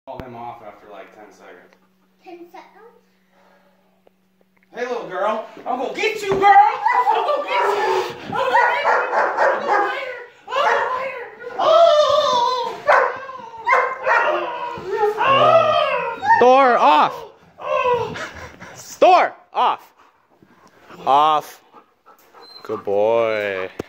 Call him off after like 10 seconds. 10 seconds? Hey, little girl. I'm gonna get you, girl. I'm gonna get you. I'm gonna get you. I'm gonna bite her. I'm gonna bite her. Door off. Door off. Off. Good boy.